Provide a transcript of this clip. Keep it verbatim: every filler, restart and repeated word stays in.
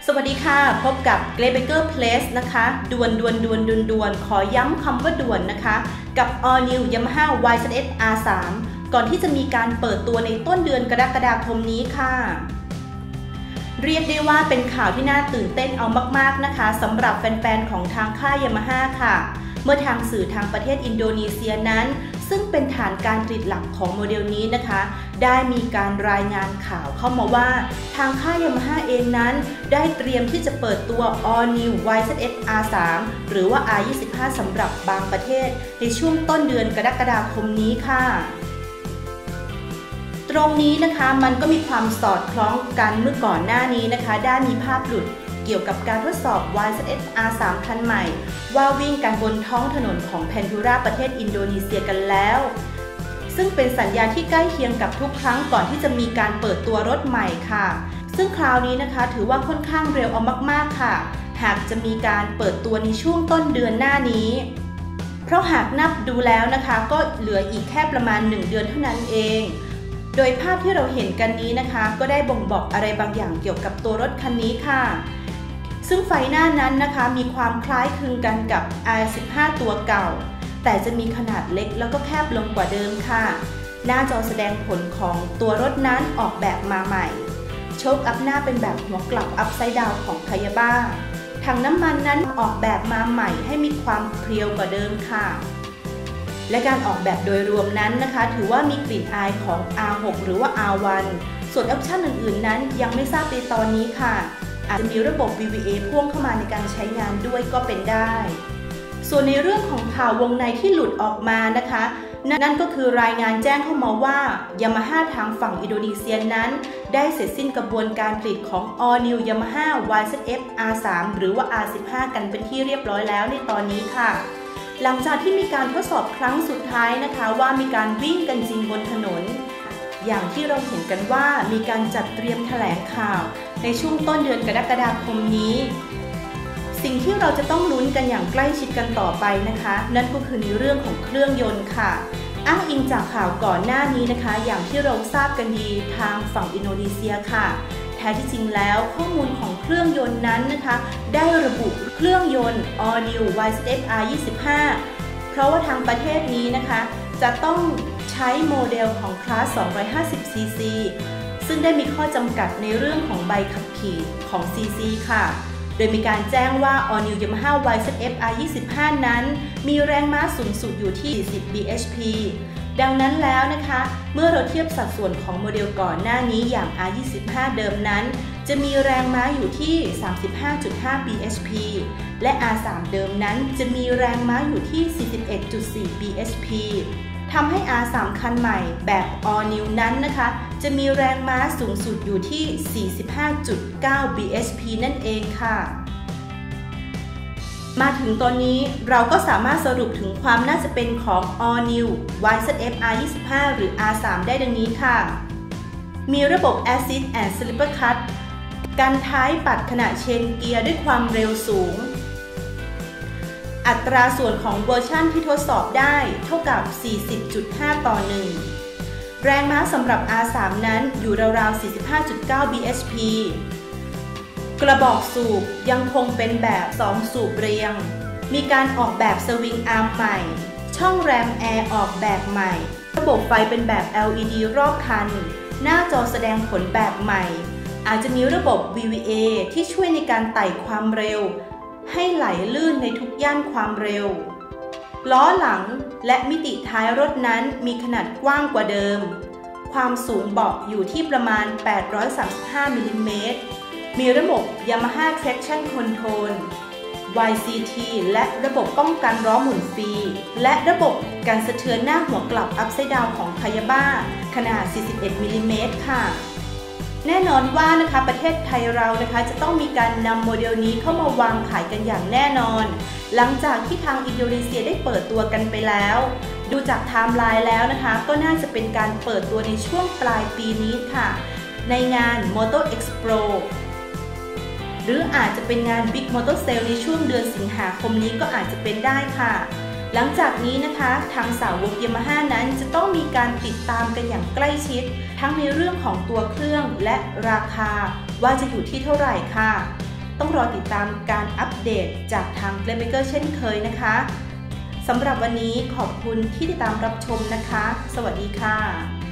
สวัสดีค่ะพบกับ Glebecker Place นะคะด่วนด่วนด่วนด่วนด่วนขอย้ำคำว่าด่วนนะคะกับ All New Yamaha วาย เซด เอส อาร์ ทรี ก่อนที่จะมีการเปิดตัวในต้นเดือนกรกฎาคมนี้ค่ะเรียกได้ว่าเป็นข่าวที่น่าตื่นเต้นเอามากๆนะคะสำหรับแฟนๆของทางค่าย Yamaha ค่ะเมื่อทางสื่อทางประเทศอินโดนีเซียนั้นซึ่งเป็นฐานการผลิตหลักของโมเดลนี้นะคะได้มีการรายงานข่าวเข้ามาว่าทางค่าย Yamaha เองนั้นได้เตรียมที่จะเปิดตัว All New วาย เซด เอส อาร์ ทรี หรือว่า อาร์ ยี่สิบห้า สำหรับบางประเทศในช่วงต้นเดือนกรกฎาคมนี้ค่ะตรงนี้นะคะมันก็มีความสอดคล้องกันเมื่อก่อนหน้านี้นะคะได้มีภาพหลุดเกี่ยวกับการทดสอบ วาย เซด เอส อาร์ ทรี คันใหม่ว่าวิ่งกันบนท้องถนนของแพนทูราประเทศอินโดนีเซียกันแล้วซึ่งเป็นสัญญาณที่ใกล้เคียงกับทุกครั้งก่อนที่จะมีการเปิดตัวรถใหม่ค่ะซึ่งคราวนี้นะคะถือว่าค่อนข้างเร็วเอามากๆค่ะหากจะมีการเปิดตัวในช่วงต้นเดือนหน้านี้เพราะหากนับดูแล้วนะคะก็เหลืออีกแค่ประมาณหนึ่งเดือนเท่านั้นเองโดยภาพที่เราเห็นกันนี้นะคะก็ได้บ่งบอกอะไรบางอย่างเกี่ยวกับตัวรถคันนี้ค่ะซึ่งไฟหน้านั้นนะคะมีความคล้ายคลึงกันกับ อาร์ สิบห้า ตัวเก่าแต่จะมีขนาดเล็กแล้วก็แคบลงกว่าเดิมค่ะหน้าจอแสดงผลของตัวรถนั้นออกแบบมาใหม่โชคอัพหน้าเป็นแบบหัวกลับอัพไซด์ดาวน์ของคายาบ้าถังน้ำมันนั้นออกแบบมาใหม่ให้มีความเพรียวกว่าเดิมค่ะและการออกแบบโดยรวมนั้นนะคะถือว่ามีกลิ่นอายของ อาร์ หก หรือว่า อาร์ วัน ส่วนออปชั่นอื่นๆนั้นยังไม่ทราบในตอนนี้ค่ะอาจจะมีระบบ วี วี เอ พ่วงเข้ามาในการใช้งานด้วยก็เป็นได้ส่วนในเรื่องของข่าววงในที่หลุดออกมานะคะนั่นก็คือรายงานแจ้งเข้ามาว่า Yamaha ทางฝั่งอินโดนีเซียนั้นได้เสร็จสิ้นกระบวนการผลิตของ All New Yamaha วาย เซด เอส อาร์ ทรี หรือว่า อาร์ สิบห้า กันเป็นที่เรียบร้อยแล้วในตอนนี้ค่ะหลังจากที่มีการทดสอบครั้งสุดท้ายนะคะว่ามีการวิ่งกันจริงบนถนนอย่างที่เราเห็นกันว่ามีการจัดเตรียมแถลงข่าวในช่วงต้นเดือนกรกฎาคมนี้สิ่งที่เราจะต้องลุ้นกันอย่างใกล้ชิดกันต่อไปนะคะนั่นก็คือในเรื่องของเครื่องยนต์ค่ะอ้างอิงจากข่าวก่อนหน้านี้นะคะอย่างที่เราทราบกันดีทางฝั่งอินโดนีเซียค่ะแท้ที่จริงแล้วข้อมูลของเครื่องยนต์นั้นนะคะได้ระบุเครื่องยนต์ All New วาย เซด เอส อาร์ ยี่สิบห้า เพราะว่าทางประเทศนี้นะคะจะต้องใช้โมเดลของคลาส สองร้อยห้าสิบ ซี ซี ซึ่งได้มีข้อจำกัดในเรื่องของใบขับขี่ของ ซี ซี ค่ะโดยมีการแจ้งว่า All New Yamaha วาย เซด เอส อาร์ ยี่สิบห้า นั้นมีแรงม้าสูงสุดอยู่ที่สี่สิบ บี เอช พี ดังนั้นแล้วนะคะเมื่อเราเทียบสัดส่วนของโมเดลก่อนหน้านี้อย่าง อาร์ ยี่สิบห้า เดิมนั้นจะมีแรงม้าอยู่ที่ สามสิบห้าจุดห้า บี เอช พี และ อาร์ สาม เดิมนั้นจะมีแรงม้าอยู่ที่ สี่สิบเอ็ดจุดสี่ บี เอช พีทำให้ อาร์ สาม คันใหม่แบบ All New นั้นนะคะจะมีแรงม้าสูงสุดอยู่ที่ สี่สิบห้าจุดเก้า บี เอช พี นั่นเองค่ะมาถึงตอนนี้เราก็สามารถสรุปถึงความน่าจะเป็นของ All New วาย เซด เอส อาร์ ยี่สิบห้า หรือ อาร์ สาม ได้ดังนี้ค่ะมีระบบ Assist and Slipper Cut กันท้ายปัดขณะเชนเกียร์ด้วยความเร็วสูงอัตราส่วนของเวอร์ชันที่ทดสอบได้เท่ากับ สี่สิบจุดห้า ต่อ หนึ่ง แรงม้าสำหรับ อาร์ สาม นั้นอยู่ราวๆ สี่สิบห้าจุดเก้า บี เอช พี กระบอกสูบยังคงเป็นแบบสองสูบเรียงมีการออกแบบสวิงอาร์มใหม่ช่องแรมแอร์ออกแบบใหม่ระบบไฟเป็นแบบ แอล อี ดี รอบคันหน้าจอแสดงผลแบบใหม่อาจจะมีระบบ วี วี เอ ที่ช่วยในการไต่ความเร็วให้ไหลลื่นในทุกย่านความเร็วล้อหลังและมิติท้ายรถนั้นมีขนาดกว้างกว่าเดิมความสูงเบาะอยู่ที่ประมาณแปดร้อยสามสิบห้ามิลลิเมตรมีระบบ Yamaha Traction Control วาย ซี ที และระบบป้องกันล้อหมุนฟรีและระบบการสะเทือนหน้าหัวกลับอัพไซด์ดาวน์ของคายาบ้าขนาดสี่สิบเอ็ดมิลลิเมตรค่ะแน่นอนว่านะคะประเทศไทยเรานะคะจะต้องมีการนำโมเดลนี้เข้ามาวางขายกันอย่างแน่นอนหลังจากที่ทางอินโดนีเซียได้เปิดตัวกันไปแล้วดูจากไทม์ไลน์แล้วนะคะก็น่าจะเป็นการเปิดตัวในช่วงปลายปีนี้ค่ะในงาน Motor Expo หรืออาจจะเป็นงาน Big Motor Sale ในช่วงเดือนสิงหาคมนี้ก็อาจจะเป็นได้ค่ะหลังจากนี้นะคะทางสาวก Yamaha นั้นจะต้องมีการติดตามกันอย่างใกล้ชิดทั้งในเรื่องของตัวเครื่องและราคาว่าจะอยู่ที่เท่าไหร่ค่ะต้องรอติดตามการอัปเดตจากทาง Playmaker เช่นเคยนะคะสำหรับวันนี้ขอบคุณที่ติดตามรับชมนะคะสวัสดีค่ะ